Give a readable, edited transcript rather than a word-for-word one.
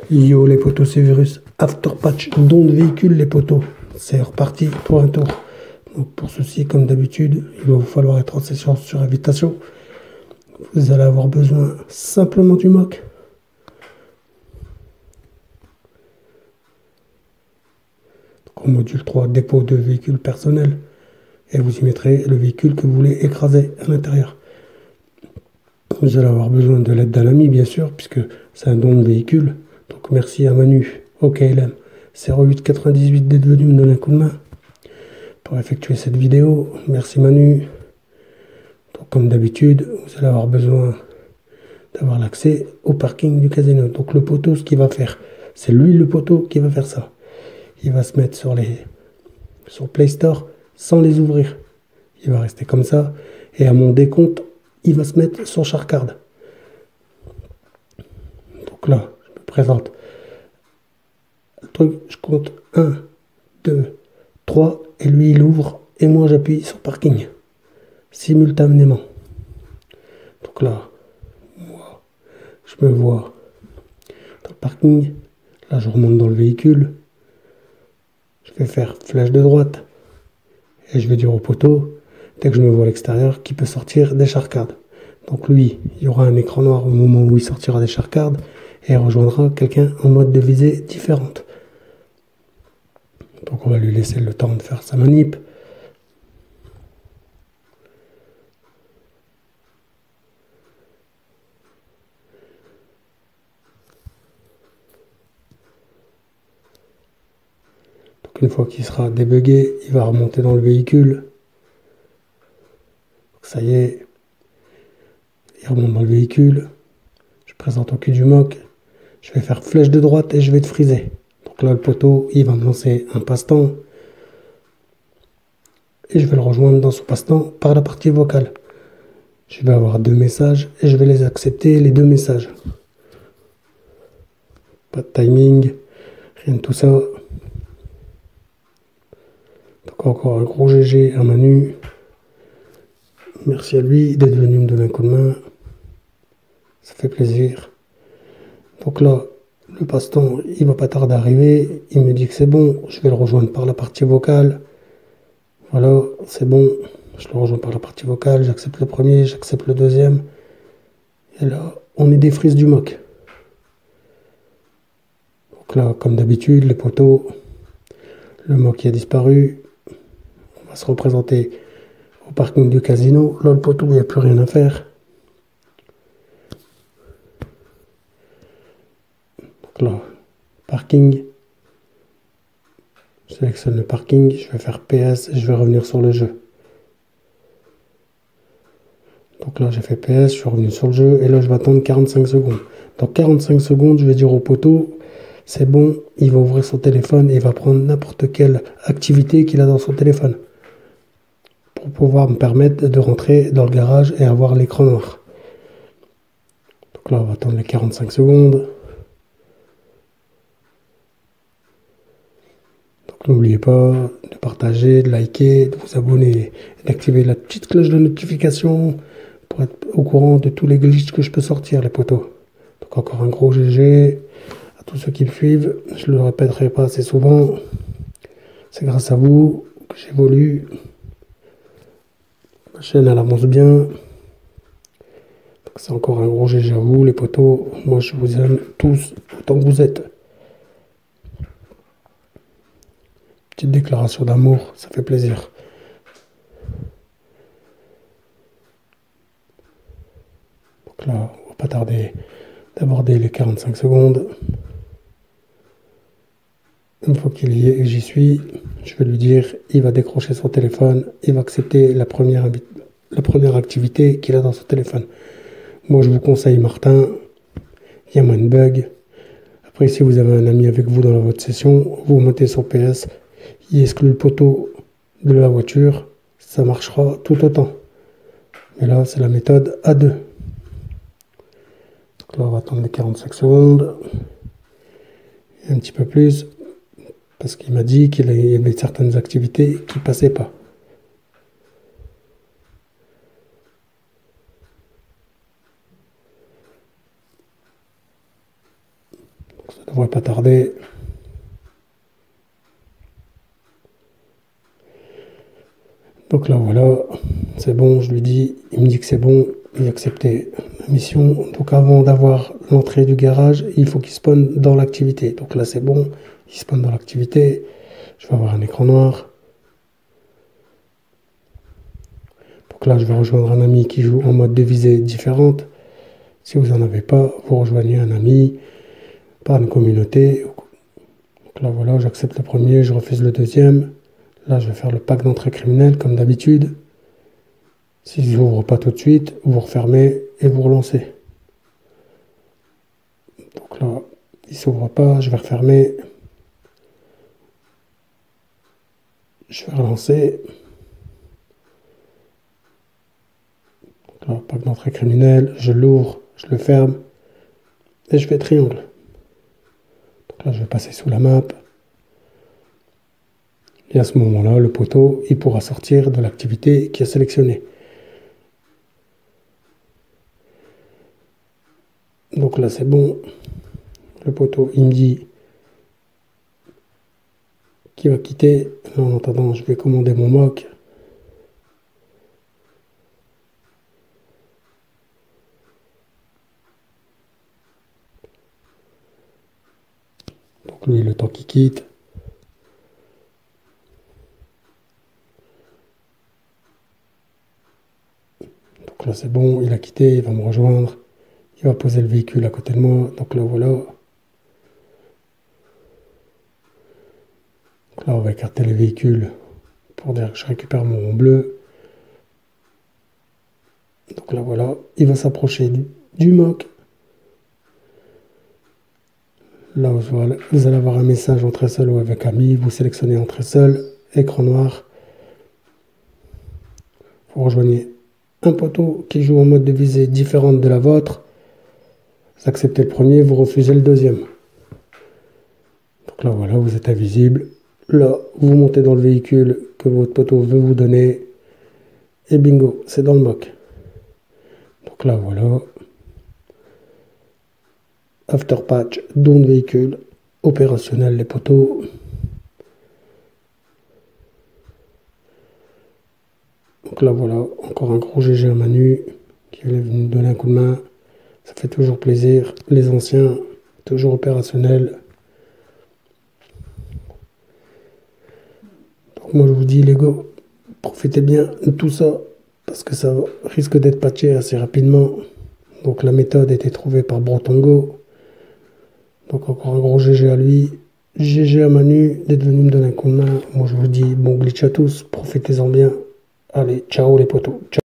Yo les potos, c'est Virus. After patch, don de véhicule les potos. C'est reparti pour un tour. Donc pour ceci, comme d'habitude, il va vous falloir être en session sur invitation. Vous allez avoir besoin simplement du mock. Donc en module 3, dépôt de véhicule personnel. Et vous y mettrez le véhicule que vous voulez écraser à l'intérieur. Vous allez avoir besoin de l'aide d'un ami, bien sûr, puisque c'est un don de véhicule. Donc merci à Manu, au KLM 0898 d'être venu me donner un coup de main pour effectuer cette vidéo. Merci Manu. Donc comme d'habitude, vous allez avoir besoin d'avoir l'accès au parking du casino. Donc le poteau, ce qu'il va faire, c'est lui le poteau qui va faire ça. Il va se mettre sur Play Store sans les ouvrir. Il va rester comme ça. Et à mon décompte, il va se mettre sur Sharkcard. Donc là, je me présente. Le truc, je compte 1, 2, 3. Et lui, il ouvre. Et moi, j'appuie sur parking. Simultanément. Donc là, moi, je me vois dans le parking. Là, je remonte dans le véhicule. Je vais faire flèche de droite. Et je vais dire au poteau, dès que je me vois à l'extérieur, qui peut sortir des Sharkcards. Donc lui, il y aura un écran noir au moment où il sortira des Sharkcards. Et il rejoindra quelqu'un en mode de visée différente. Donc on va lui laisser le temps de faire sa manip. Donc une fois qu'il sera débugué, il va remonter dans le véhicule. Donc ça y est, il remonte dans le véhicule. Je présente au cul du mock. Je vais faire flèche de droite et je vais te friser. Donc là, le poteau, il va me lancer un passe-temps. Et je vais le rejoindre dans son passe-temps par la partie vocale. Je vais avoir 2 messages et je vais les accepter, les 2 messages. Pas de timing, rien de tout ça. Donc encore un gros GG à Manu. Merci à lui d'être venu me donner un coup de main. Ça fait plaisir. Donc là, le passe-temps, il va pas tarder à arriver. Il me dit que c'est bon. Je vais le rejoindre par la partie vocale. Voilà, c'est bon. Je le rejoins par la partie vocale. J'accepte le premier, j'accepte le deuxième. Et là, on est des frises du mock. Donc là, comme d'habitude, les poteaux, le mock qui a disparu. On va se représenter au parking du casino. Là, le poteau, il n'y a plus rien à faire. Donc là, parking. Je sélectionne le parking. Je vais faire PS et je vais revenir sur le jeu. Donc là, j'ai fait PS, je suis revenu sur le jeu. Et là, je vais attendre 45 secondes. Dans 45 secondes, je vais dire au poteau, c'est bon, il va ouvrir son téléphone et il va prendre n'importe quelle activité qu'il a dans son téléphone. Pour pouvoir me permettre de rentrer dans le garage et avoir l'écran noir. Donc là, on va attendre les 45 secondes. Donc n'oubliez pas de partager, de liker, de vous abonner et d'activer la petite cloche de notification pour être au courant de tous les glitches que je peux sortir, les potos. Donc encore un gros GG à tous ceux qui me suivent. Je ne le répéterai pas assez souvent. C'est grâce à vous que j'évolue. Ma chaîne, elle avance bien. C'est encore un gros GG à vous, les potos. Moi, je vous aime tous autant que vous êtes. Petite déclaration d'amour, ça fait plaisir. Donc là, on va pas tarder d'aborder les 45 secondes. Une fois j'y suis, je vais lui dire, il va décrocher son téléphone, il va accepter la première activité qu'il a dans son téléphone. Moi, je vous conseille Martin, il y a moins de bugs. Après, si vous avez un ami avec vous dans votre session, vous montez sur PS, il exclut le poteau de la voiture, ça marchera tout autant. Mais là, c'est la méthode A2. Donc là, on va attendre les 45 secondes. Et un petit peu plus, parce qu'il m'a dit qu'il y avait certaines activités qui ne passaient pas. Donc ça devrait pas tarder. Donc là voilà, c'est bon, je lui dis, il me dit que c'est bon, il a accepté la mission. Donc avant d'avoir l'entrée du garage, il faut qu'il spawn dans l'activité. Donc là c'est bon, il spawn dans l'activité. Je vais avoir un écran noir. Donc là je vais rejoindre un ami qui joue en mode de visée différente. Si vous n'en avez pas, vous rejoignez un ami par une communauté. Donc là voilà, j'accepte le premier, je refuse le deuxième. Là je vais faire le pack d'entrée criminelle comme d'habitude. S'il n'ouvre pas tout de suite, vous refermez et vous relancez. Donc là, il ne s'ouvre pas, je vais refermer. Je vais relancer. Donc là, pack d'entrée criminelle, je l'ouvre, je le ferme et je fais triangle. Donc là, je vais passer sous la map. Et à ce moment-là, le poteau, il pourra sortir de l'activité qui est sélectionnée. Donc là, c'est bon. Le poteau, il me dit qu'il va quitter. Là, en attendant, je vais commander mon mock. Donc lui, le temps qu'il quitte. Donc là, c'est bon, il a quitté, il va me rejoindre. Il va poser le véhicule à côté de moi. Donc là, voilà. Donc là, on va écarter les véhicules pour dire que je récupère mon rond bleu. Donc là, voilà. Il va s'approcher du mock. Là, vous allez avoir un message entrée seul ou avec ami. Vous sélectionnez entrée seul, écran noir. Vous rejoignez un poteau qui joue en mode de visée différente de la vôtre. Vous acceptez le premier, vous refusez le deuxième. Donc là, voilà, vous êtes invisible. Là, vous montez dans le véhicule que votre poteau veut vous donner. Et bingo, c'est dans le mock. Donc là, voilà. After patch, don de véhicule. Opérationnel, les poteaux. Donc là, voilà, encore un gros GG à Manu qui est venu me donner un coup de main. Ça fait toujours plaisir. Les anciens, toujours opérationnels. Donc moi, je vous dis, les gars, profitez bien de tout ça parce que ça risque d'être patché assez rapidement. Donc la méthode a été trouvée par Brotongo. Donc encore un gros GG à lui. GG à Manu d'être venu me donner un coup de main. Moi, je vous dis bon glitch à tous. Profitez-en bien. Allez, ciao les potos. Ciao.